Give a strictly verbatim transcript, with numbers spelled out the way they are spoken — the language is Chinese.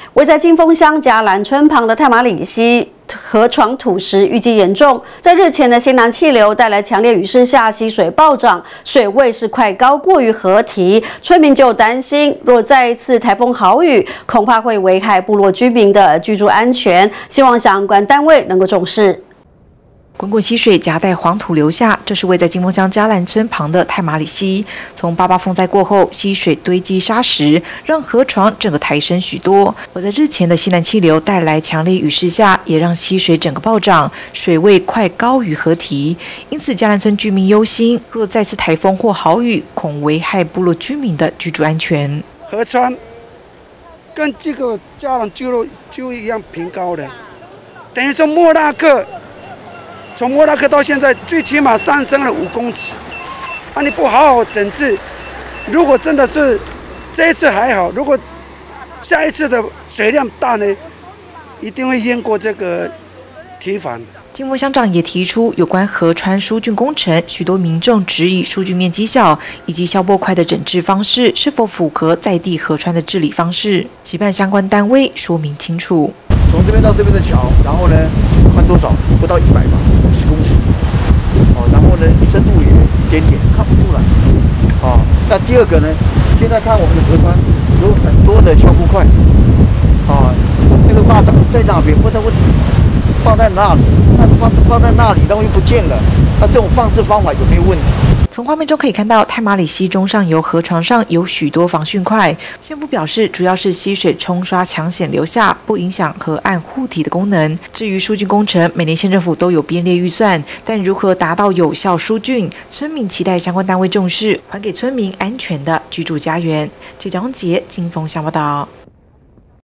位在金峰乡嘉兰村旁的太马里溪河床土石淤积严重，在日前的西南气流带来强烈雨势下，溪水暴涨，水位是快高过于河堤，村民就担心，若再一次台风豪雨，恐怕会危害部落居民的居住安全，希望相关单位能够重视。 滚滚溪水夹带黄土流下，这是位在金峰乡嘉兰村旁的太马里溪。从八八风灾过后，溪水堆积沙石，让河床整个抬升许多。而在日前的西南气流带来强烈雨势下，也让溪水整个暴涨，水位快高于河堤。因此，嘉兰村居民忧心，若再次台风或豪雨，恐危害部落居民的居住安全。 河川跟这个嘉兰聚落就一样平高的，等于说莫拉克。 从莫拉克到现在，最起码上升了五公尺。啊，你不好好整治，如果真的是这一次还好，如果下一次的水量大呢，一定会淹过这个堤防。 金峰乡长也提出有关河川疏浚工程，许多民众质疑疏浚面积小以及消波块的整治方式是否符合在地河川的治理方式，期盼相关单位说明清楚。 从这边到这边的桥，然后呢，宽多少？不到一百吧。 公尺，哦，然后呢，深度也一点点看不出来，哦，那第二个呢，现在看我们的河川有很多的消波块，啊，那个蚂蚱在那边，问的问题放在那里，那放放在那里，然后又不见了，那这种放置方法有没有问题？ 从画面中可以看到，太马里溪中上游河床上有许多防汛块。县府表示，主要是溪水冲刷抢险流下，不影响河岸护堤的功能。至于疏浚工程，每年县政府都有编列预算，但如何达到有效疏浚，村民期待相关单位重视，还给村民安全的居住家园。记者王杰金峰乡报道。